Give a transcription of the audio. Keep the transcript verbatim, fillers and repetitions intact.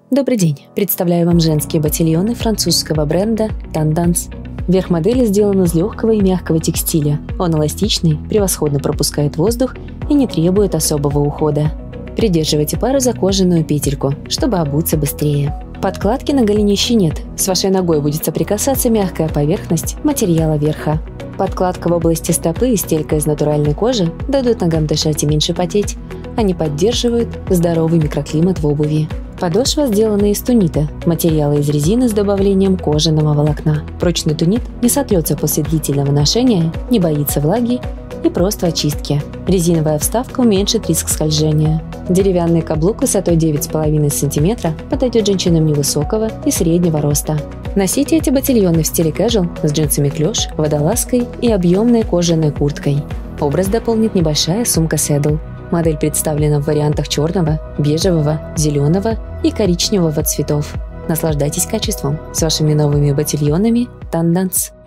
Добрый день! Представляю вам женские ботильоны французского бренда Tendance. Верх модели сделан из легкого и мягкого текстиля. Он эластичный, превосходно пропускает воздух и не требует особого ухода. Придерживайте пару за кожаную петельку, чтобы обуться быстрее. Подкладки на голенище нет. С вашей ногой будет соприкасаться мягкая поверхность материала верха. Подкладка в области стопы и стелька из натуральной кожи дадут ногам дышать и меньше потеть. Они поддерживают здоровый микроклимат в обуви. Подошва сделана из тунита, материала из резины с добавлением кожаного волокна. Прочный тунит не сотрется после длительного ношения, не боится влаги и просто очистки. Резиновая вставка уменьшит риск скольжения. Деревянный каблук высотой девять с половиной сантиметра подойдет женщинам невысокого и среднего роста. Носите эти ботильоны в стиле casual с джинсами клеш, водолазкой и объемной кожаной курткой. Образ дополнит небольшая сумка Saddle. Модель представлена в вариантах черного, бежевого, зеленого и коричневого цветов. Наслаждайтесь качеством с вашими новыми ботильонами Tendance.